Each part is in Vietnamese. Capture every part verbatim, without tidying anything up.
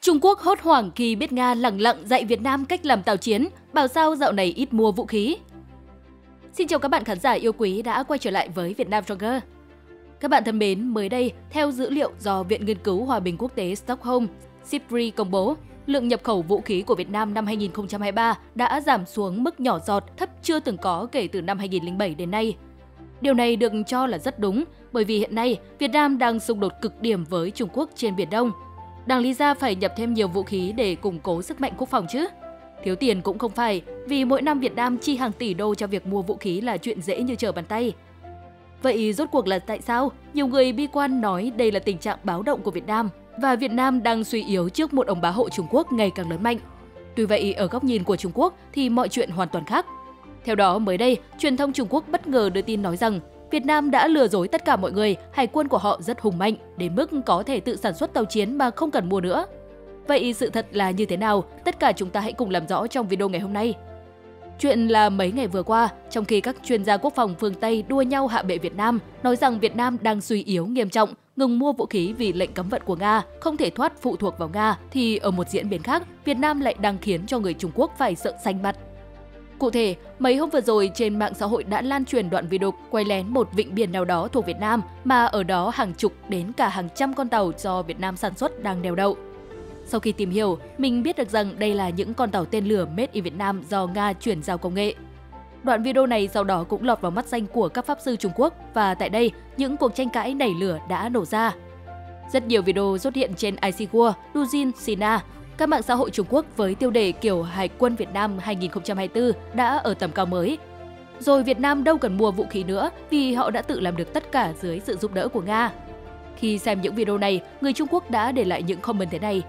Trung Quốc hốt hoảng khi biết Nga lẳng lặng dạy Việt Nam cách làm tàu chiến, bảo sao dạo này ít mua vũ khí. Xin chào các bạn khán giả yêu quý đã quay trở lại với Việt Nam Stronger. Các bạn thân mến, mới đây, theo dữ liệu do Viện Nghiên cứu Hòa bình Quốc tế Stockholm, SIPRI công bố, lượng nhập khẩu vũ khí của Việt Nam năm hai nghìn không trăm hai mươi ba đã giảm xuống mức nhỏ giọt thấp chưa từng có kể từ năm hai nghìn không trăm lẻ bảy đến nay. Điều này được cho là rất đúng, bởi vì hiện nay Việt Nam đang xung đột cực điểm với Trung Quốc trên Biển Đông. Đáng lý ra phải nhập thêm nhiều vũ khí để củng cố sức mạnh quốc phòng chứ. Thiếu tiền cũng không phải, vì mỗi năm Việt Nam chi hàng tỷ đô cho việc mua vũ khí là chuyện dễ như trở bàn tay. Vậy rốt cuộc là tại sao? Nhiều người bi quan nói đây là tình trạng báo động của Việt Nam và Việt Nam đang suy yếu trước một ông bá hộ Trung Quốc ngày càng lớn mạnh. Tuy vậy, ở góc nhìn của Trung Quốc thì mọi chuyện hoàn toàn khác. Theo đó, mới đây, truyền thông Trung Quốc bất ngờ đưa tin nói rằng Việt Nam đã lừa dối tất cả mọi người, hải quân của họ rất hùng mạnh, đến mức có thể tự sản xuất tàu chiến mà không cần mua nữa. Vậy sự thật là như thế nào? Tất cả chúng ta hãy cùng làm rõ trong video ngày hôm nay. Chuyện là mấy ngày vừa qua, trong khi các chuyên gia quốc phòng phương Tây đua nhau hạ bệ Việt Nam, nói rằng Việt Nam đang suy yếu nghiêm trọng, ngừng mua vũ khí vì lệnh cấm vận của Nga, không thể thoát phụ thuộc vào Nga, thì ở một diễn biến khác, Việt Nam lại đang khiến cho người Trung Quốc phải sợ xanh mặt. Cụ thể, mấy hôm vừa rồi trên mạng xã hội đã lan truyền đoạn video quay lén một vịnh biển nào đó thuộc Việt Nam mà ở đó hàng chục đến cả hàng trăm con tàu do Việt Nam sản xuất đang neo đậu. Sau khi tìm hiểu, mình biết được rằng đây là những con tàu tên lửa made in Việt Nam do Nga chuyển giao công nghệ. Đoạn video này sau đó cũng lọt vào mắt xanh của các pháp sư Trung Quốc và tại đây, những cuộc tranh cãi nảy lửa đã nổ ra. Rất nhiều video xuất hiện trên i xê World, Douyin, Sina, các mạng xã hội Trung Quốc với tiêu đề kiểu Hải quân Việt Nam hai nghìn không trăm hai mươi tư đã ở tầm cao mới. Rồi Việt Nam đâu cần mua vũ khí nữa vì họ đã tự làm được tất cả dưới sự giúp đỡ của Nga. Khi xem những video này, người Trung Quốc đã để lại những comment thế này.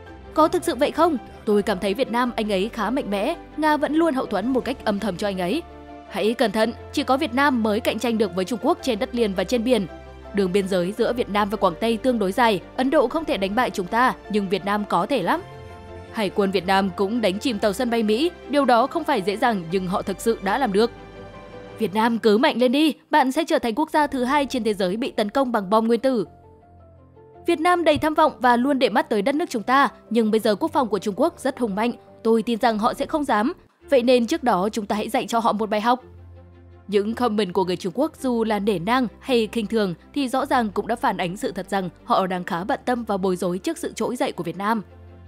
Có thực sự vậy không? Tôi cảm thấy Việt Nam anh ấy khá mạnh mẽ, Nga vẫn luôn hậu thuẫn một cách âm thầm cho anh ấy. Hãy cẩn thận, chỉ có Việt Nam mới cạnh tranh được với Trung Quốc trên đất liền và trên biển. Đường biên giới giữa Việt Nam và Quảng Tây tương đối dài, Ấn Độ không thể đánh bại chúng ta, nhưng Việt Nam có thể lắm. Hải quân Việt Nam cũng đánh chìm tàu sân bay Mỹ, điều đó không phải dễ dàng nhưng họ thực sự đã làm được. Việt Nam cứ mạnh lên đi, bạn sẽ trở thành quốc gia thứ hai trên thế giới bị tấn công bằng bom nguyên tử. Việt Nam đầy tham vọng và luôn để mắt tới đất nước chúng ta, nhưng bây giờ quốc phòng của Trung Quốc rất hùng mạnh, tôi tin rằng họ sẽ không dám. Vậy nên trước đó chúng ta hãy dạy cho họ một bài học. Những comment của người Trung Quốc dù là nể nang hay khinh thường thì rõ ràng cũng đã phản ánh sự thật rằng họ đang khá bận tâm và bối rối trước sự trỗi dậy của Việt Nam.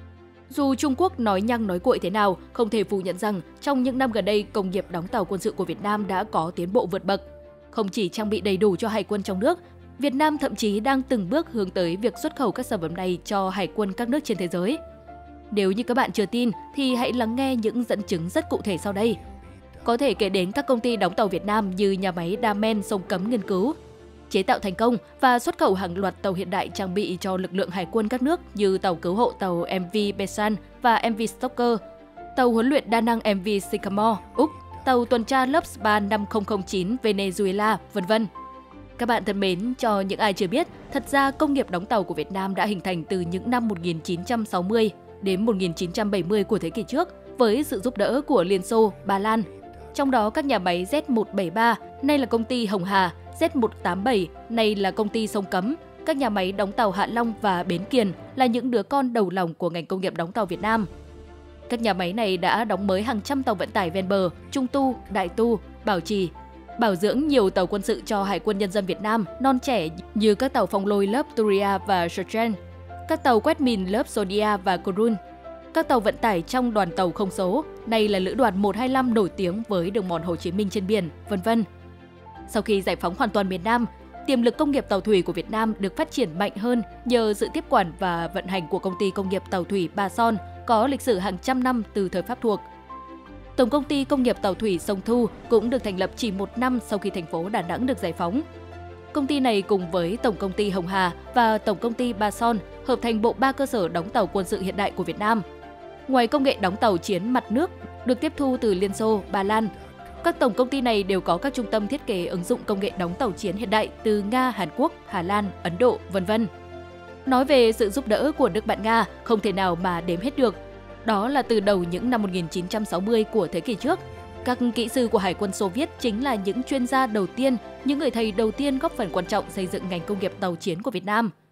Dù Trung Quốc nói nhăng nói cuội thế nào, không thể phủ nhận rằng trong những năm gần đây, công nghiệp đóng tàu quân sự của Việt Nam đã có tiến bộ vượt bậc. Không chỉ trang bị đầy đủ cho hải quân trong nước, Việt Nam thậm chí đang từng bước hướng tới việc xuất khẩu các sản phẩm này cho hải quân các nước trên thế giới. Nếu như các bạn chưa tin thì hãy lắng nghe những dẫn chứng rất cụ thể sau đây. Có thể kể đến các công ty đóng tàu Việt Nam như nhà máy Damen Sông Cấm nghiên cứu, chế tạo thành công và xuất khẩu hàng loạt tàu hiện đại trang bị cho lực lượng hải quân các nước như tàu cứu hộ tàu em vê Besan và em vê Stoker, tàu huấn luyện đa năng em vê Sycamore, Úc, tàu tuần tra Lobsba năm không không chín Venezuela, vân vân. Các bạn thân mến, cho những ai chưa biết, thật ra công nghiệp đóng tàu của Việt Nam đã hình thành từ những năm một nghìn chín trăm sáu mươi đến một nghìn chín trăm bảy mươi của thế kỷ trước với sự giúp đỡ của Liên Xô, Ba Lan. Trong đó các nhà máy Z một bảy ba, nay là công ty Hồng Hà, Z một tám bảy, nay là công ty Sông Cấm, các nhà máy đóng tàu Hạ Long và Bến Kiền là những đứa con đầu lòng của ngành công nghiệp đóng tàu Việt Nam. Các nhà máy này đã đóng mới hàng trăm tàu vận tải ven bờ, trung tu, đại tu, bảo trì, bảo dưỡng nhiều tàu quân sự cho Hải quân Nhân dân Việt Nam non trẻ như các tàu phong lôi lớp Turia và Sturgeon, các tàu quét mìn lớp Sodia và Korun, các tàu vận tải trong đoàn tàu không số, nay là lữ đoàn một hai lăm nổi tiếng với đường mòn Hồ Chí Minh trên biển, vân vân. Sau khi giải phóng hoàn toàn miền Nam, tiềm lực công nghiệp tàu thủy của Việt Nam được phát triển mạnh hơn nhờ sự tiếp quản và vận hành của công ty công nghiệp tàu thủy Ba Son có lịch sử hàng trăm năm từ thời Pháp thuộc. Tổng công ty công nghiệp tàu thủy Sông Thu cũng được thành lập chỉ một năm sau khi thành phố Đà Nẵng được giải phóng. Công ty này cùng với Tổng công ty Hồng Hà và Tổng công ty Ba Son hợp thành bộ ba cơ sở đóng tàu quân sự hiện đại của Việt Nam. Ngoài công nghệ đóng tàu chiến mặt nước được tiếp thu từ Liên Xô, Ba Lan, các tổng công ty này đều có các trung tâm thiết kế ứng dụng công nghệ đóng tàu chiến hiện đại từ Nga, Hàn Quốc, Hà Lan, Ấn Độ, vân vân. Nói về sự giúp đỡ của nước bạn Nga không thể nào mà đếm hết được. Đó là từ đầu những năm một nghìn chín trăm sáu mươi của thế kỷ trước, các kỹ sư của Hải quân Xô Viết chính là những chuyên gia đầu tiên, những người thầy đầu tiên góp phần quan trọng xây dựng ngành công nghiệp tàu chiến của Việt Nam.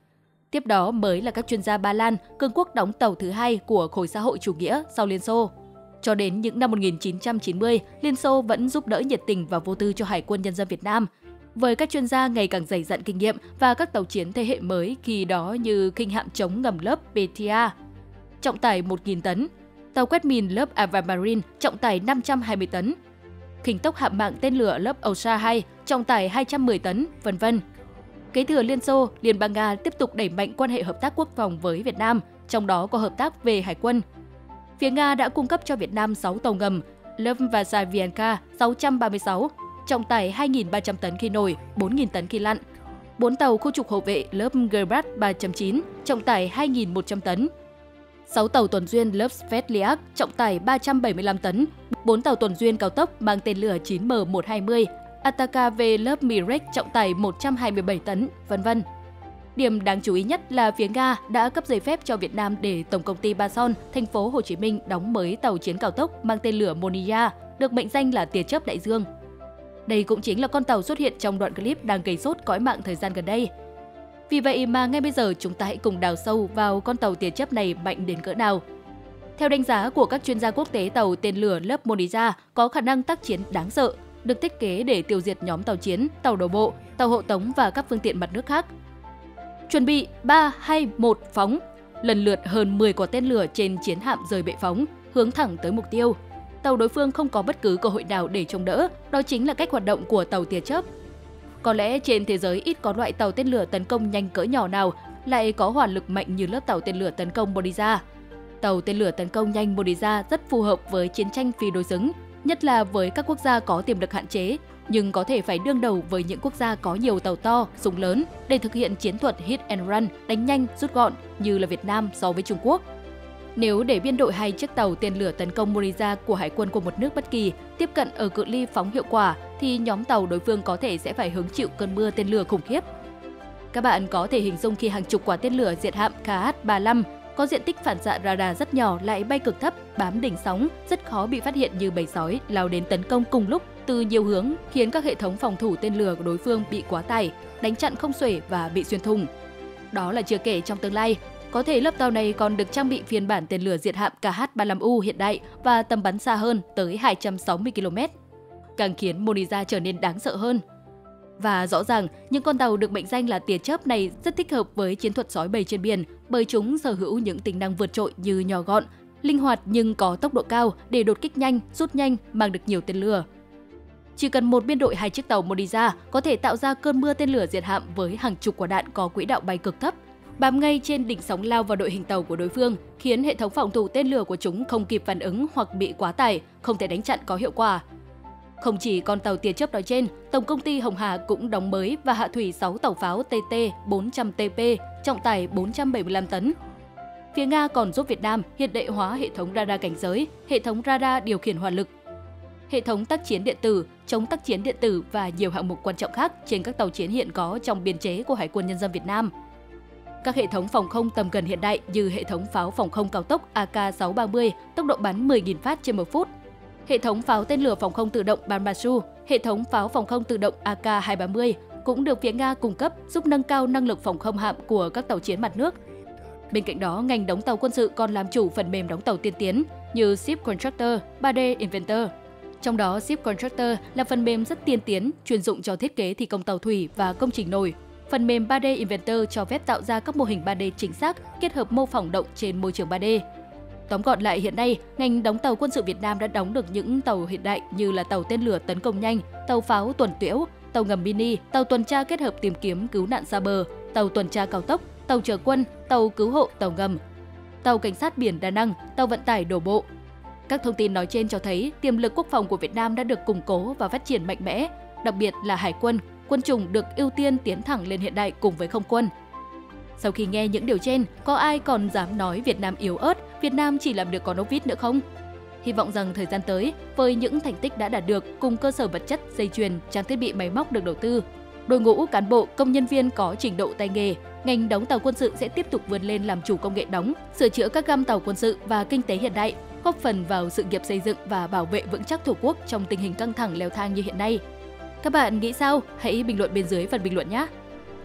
Tiếp đó mới là các chuyên gia Ba Lan, cường quốc đóng tàu thứ hai của khối xã hội chủ nghĩa sau Liên Xô. Cho đến những năm một nghìn chín trăm chín mươi, Liên Xô vẫn giúp đỡ nhiệt tình và vô tư cho Hải quân Nhân dân Việt Nam. Với các chuyên gia ngày càng dày dặn kinh nghiệm và các tàu chiến thế hệ mới khi đó như khinh hạm chống ngầm lớp Petia, trọng tải một nghìn tấn, tàu quét mìn lớp Avamarine, trọng tải năm trăm hai mươi tấn, khinh tốc hạm mạng tên lửa lớp Osha hai, trọng tải hai trăm mười tấn, vân vân. Kế thừa Liên Xô, Liên bang Nga tiếp tục đẩy mạnh quan hệ hợp tác quốc phòng với Việt Nam, trong đó có hợp tác về hải quân. Phía Nga đã cung cấp cho Việt Nam sáu tàu ngầm lớp Vasavienka sáu trăm ba mươi sáu, trọng tải hai nghìn ba trăm tấn khi nổi, bốn nghìn tấn khi lặn, bốn tàu khu trục hộ vệ lớp Gerbat ba chấm chín, trọng tải hai nghìn một trăm tấn, sáu tàu tuần duyên lớp Svetliak, trọng tải ba trăm bảy mươi lăm tấn, bốn tàu tuần duyên cao tốc mang tên lửa chín M một trăm hai mươi, Ataka V lớp Mirek, trọng tải một trăm hai mươi bảy tấn, vân vân. Điểm đáng chú ý nhất là phía Nga đã cấp giấy phép cho Việt Nam để Tổng công ty Ba Son, thành phố Hồ Chí Minh đóng mới tàu chiến cao tốc mang tên lửa Monia, được mệnh danh là tia chớp đại dương. Đây cũng chính là con tàu xuất hiện trong đoạn clip đang gây sốt cõi mạng thời gian gần đây. Vì vậy mà ngay bây giờ chúng ta hãy cùng đào sâu vào con tàu tia chớp này mạnh đến cỡ nào. Theo đánh giá của các chuyên gia quốc tế, tàu tên lửa lớp Monia có khả năng tác chiến đáng sợ, được thiết kế để tiêu diệt nhóm tàu chiến, tàu đổ bộ, tàu hộ tống và các phương tiện mặt nước khác. Chuẩn bị ba, hai, một phóng, lần lượt hơn mười quả tên lửa trên chiến hạm rời bệ phóng, hướng thẳng tới mục tiêu. Tàu đối phương không có bất cứ cơ hội nào để chống đỡ, đó chính là cách hoạt động của tàu tia chớp. Có lẽ trên thế giới ít có loại tàu tên lửa tấn công nhanh cỡ nhỏ nào lại có hỏa lực mạnh như lớp tàu tên lửa tấn công Monia. Tàu tên lửa tấn công nhanh Monia rất phù hợp với chiến tranh phi đối xứng, nhất là với các quốc gia có tiềm lực hạn chế, nhưng có thể phải đương đầu với những quốc gia có nhiều tàu to, súng lớn để thực hiện chiến thuật hit and run, đánh nhanh, rút gọn như là Việt Nam so với Trung Quốc. Nếu để biên đội hai chiếc tàu tên lửa tấn công Monia của hải quân của một nước bất kỳ tiếp cận ở cự ly phóng hiệu quả, thì nhóm tàu đối phương có thể sẽ phải hứng chịu cơn mưa tên lửa khủng khiếp. Các bạn có thể hình dung khi hàng chục quả tên lửa diệt hạm K H ba mươi lăm có diện tích phản xạ radar rất nhỏ lại bay cực thấp, bám đỉnh sóng, rất khó bị phát hiện như bầy sói lao đến tấn công cùng lúc từ nhiều hướng, khiến các hệ thống phòng thủ tên lửa của đối phương bị quá tải, đánh chặn không xuể và bị xuyên thủng. Đó là chưa kể trong tương lai, có thể lớp tàu này còn được trang bị phiên bản tên lửa diệt hạm K H ba mươi lăm U hiện đại và tầm bắn xa hơn tới hai trăm sáu mươi ki lô mét, càng khiến Monia trở nên đáng sợ hơn. Và rõ ràng, những con tàu được mệnh danh là tia chớp này rất thích hợp với chiến thuật sói bầy trên biển bởi chúng sở hữu những tính năng vượt trội như nhỏ gọn, linh hoạt nhưng có tốc độ cao để đột kích nhanh, rút nhanh, mang được nhiều tên lửa. Chỉ cần một biên đội hai chiếc tàu Monia có thể tạo ra cơn mưa tên lửa diệt hạm với hàng chục quả đạn có quỹ đạo bay cực thấp, bám ngay trên đỉnh sóng lao vào đội hình tàu của đối phương, khiến hệ thống phòng thủ tên lửa của chúng không kịp phản ứng hoặc bị quá tải, không thể đánh chặn có hiệu quả. Không chỉ con tàu tia chớp nói trên, Tổng công ty Hồng Hà cũng đóng mới và hạ thủy sáu tàu pháo T T bốn trăm T P, trọng tải bốn trăm bảy mươi lăm tấn. Phía Nga còn giúp Việt Nam hiện đại hóa hệ thống radar cảnh giới, hệ thống radar điều khiển hỏa lực, hệ thống tác chiến điện tử, chống tác chiến điện tử và nhiều hạng mục quan trọng khác trên các tàu chiến hiện có trong biên chế của Hải quân Nhân dân Việt Nam. Các hệ thống phòng không tầm gần hiện đại như hệ thống pháo phòng không cao tốc A K sáu ba mươi, tốc độ bắn mười nghìn phát trên một phút, hệ thống pháo tên lửa phòng không tự động Banmasu, hệ thống pháo phòng không tự động A K hai ba mươi cũng được phía Nga cung cấp giúp nâng cao năng lực phòng không hạm của các tàu chiến mặt nước. Bên cạnh đó, ngành đóng tàu quân sự còn làm chủ phần mềm đóng tàu tiên tiến như Ship Contractor, ba D Inventor. Trong đó, Ship Contractor là phần mềm rất tiên tiến, chuyên dụng cho thiết kế thi công tàu thủy và công trình nổi. Phần mềm ba D Inventor cho phép tạo ra các mô hình ba D chính xác, kết hợp mô phỏng động trên môi trường ba D. Tóm gọn lại, hiện nay, ngành đóng tàu quân sự Việt Nam đã đóng được những tàu hiện đại như là tàu tên lửa tấn công nhanh, tàu pháo tuần tiễu, tàu ngầm mini, tàu tuần tra kết hợp tìm kiếm cứu nạn xa bờ, tàu tuần tra cao tốc, tàu chở quân, tàu cứu hộ tàu ngầm, tàu cảnh sát biển đa năng, tàu vận tải đổ bộ. Các thông tin nói trên cho thấy tiềm lực quốc phòng của Việt Nam đã được củng cố và phát triển mạnh mẽ, đặc biệt là hải quân, quân chủng được ưu tiên tiến thẳng lên hiện đại cùng với không quân. Sau khi nghe những điều trên, có ai còn dám nói Việt Nam yếu ớt, Việt Nam chỉ làm được con ốc vít nữa không? Hy vọng rằng thời gian tới, với những thành tích đã đạt được cùng cơ sở vật chất, dây chuyền, trang thiết bị máy móc được đầu tư, đội ngũ cán bộ, công nhân viên có trình độ tay nghề, ngành đóng tàu quân sự sẽ tiếp tục vươn lên làm chủ công nghệ đóng, sửa chữa các găm tàu quân sự và kinh tế hiện đại, góp phần vào sự nghiệp xây dựng và bảo vệ vững chắc Tổ quốc trong tình hình căng thẳng leo thang như hiện nay. Các bạn nghĩ sao? Hãy bình luận bên dưới phần bình luận nhé!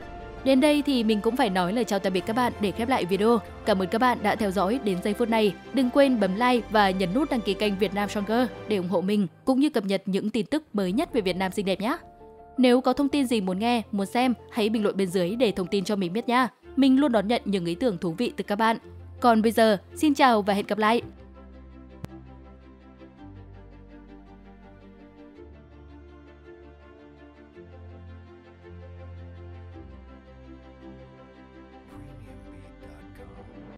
Đến đây thì mình cũng phải nói lời chào tạm biệt các bạn để khép lại video. Cảm ơn các bạn đã theo dõi đến giây phút này. Đừng quên bấm like và nhấn nút đăng ký kênh Việt Nam Stronger để ủng hộ mình, cũng như cập nhật những tin tức mới nhất về Việt Nam xinh đẹp nhé. Nếu có thông tin gì muốn nghe, muốn xem, hãy bình luận bên dưới để thông tin cho mình biết nha. Mình luôn đón nhận những ý tưởng thú vị từ các bạn. Còn bây giờ, xin chào và hẹn gặp lại!